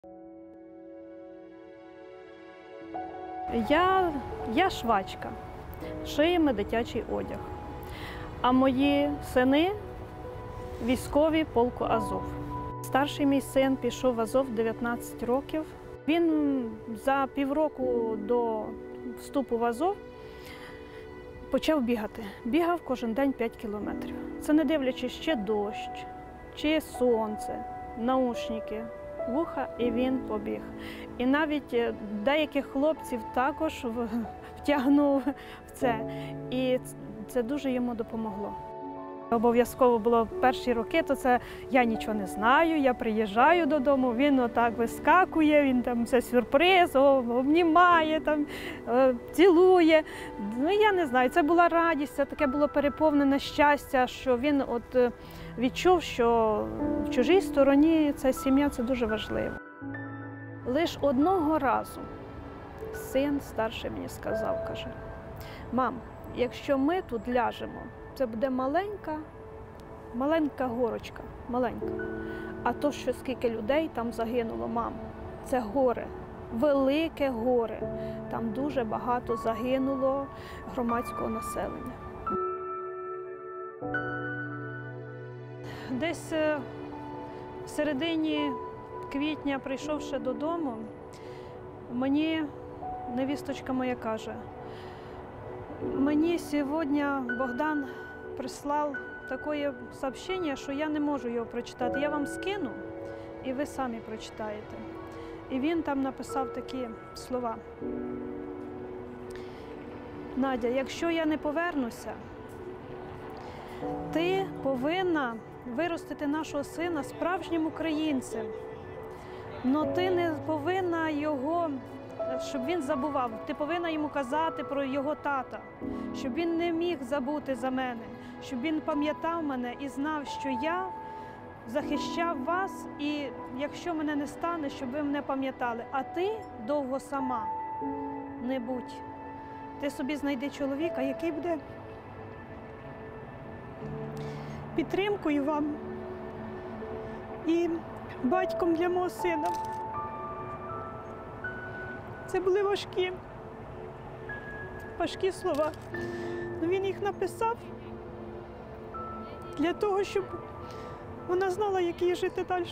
Я швачка, шиємо дитячий одяг, а мої сини – військові полку Азов. Старший мій син пішов в Азов 19 років. Він за півроку до вступу в Азов почав бігати. Бігав кожен день 5 кілометрів. Це не дивлячись, чи дощ, чи сонце, наушники, вуха, і він побіг. І навіть деяких хлопців також втягнув в це. І це дуже йому допомогло. Обов'язково було перші роки, то це я нічого не знаю, я приїжджаю додому, він отак вискакує, він там все сюрприз, обнімає, там, цілує. Ну, я не знаю, це була радість, це таке було переповнене щастя, що він от відчув, що в чужій стороні ця сім'я – це дуже важливо. Лише одного разу син старший мені сказав, каже: «Мам, якщо ми тут ляжемо, це буде маленька горочка, маленька. А то, що скільки людей там загинуло, мам, це горе, велике горе. Там дуже багато загинуло громадського населення». Десь в середині квітня, прийшовши додому, мені невісточка моя каже: «Мені сьогодні Богдан прислав таке сообщення, що я не можу його прочитати. Я вам скину, і ви самі прочитаєте». І він там написав такі слова: «Надя, якщо я не повернуся, ти повинна виростити нашого сина справжнім українцем. Но ти не повинна його, щоб він забував. Ти повинна йому казати про його тата, щоб він не міг забути за мене, щоб він пам'ятав мене і знав, що я захищав вас, і якщо мене не стане, щоб ви мене пам'ятали. А ти довго сама не будь. Ти собі знайди чоловіка, який буде підтримкою вам і батьком для мого сина». Це були важкі слова. Но він їх написав для того, щоб вона знала, як їй жити далі.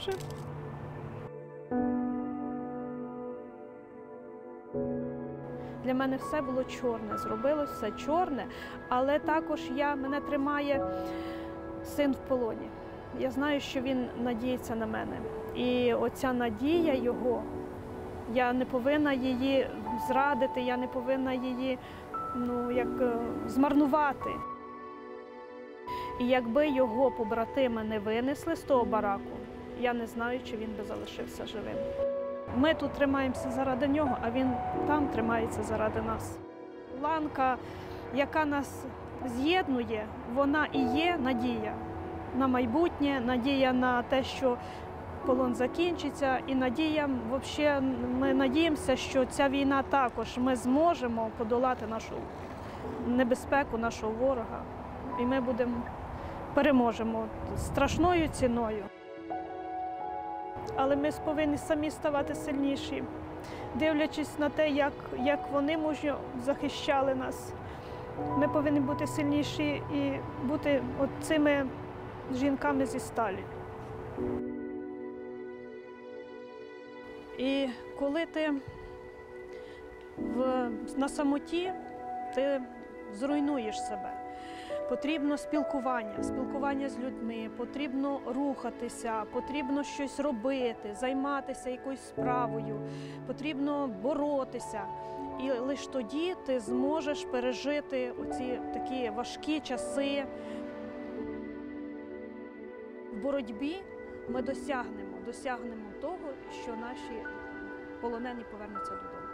Для мене все було чорне, зробилось все чорне, але також мене тримає син в полоні. Я знаю, що він надіється на мене. І оця надія його, я не повинна її зрадити, я не повинна її змарнувати. І якби його побратими не винесли з того бараку, я не знаю, чи він би залишився живим. Ми тут тримаємося заради нього, а він там тримається заради нас. Ланка, яка нас з'єднує, вона і є надія на майбутнє, надія на те, що полон закінчиться, і ми надіємося, що ця війна також, ми зможемо подолати нашу небезпеку, нашого ворога, і ми переможемо страшною ціною. Але ми повинні самі ставати сильніші, дивлячись на те, як вони мужньо захищали нас. Ми повинні бути сильніші і бути цими жінками зі сталі. І коли ти на самоті, ти зруйнуєш себе. Потрібно спілкування з людьми, потрібно рухатися, потрібно щось робити, займатися якоюсь справою, потрібно боротися. І лише тоді ти зможеш пережити оці такі важкі часи. В боротьбі ми досягнемо того, що наші полонені повернуться додому.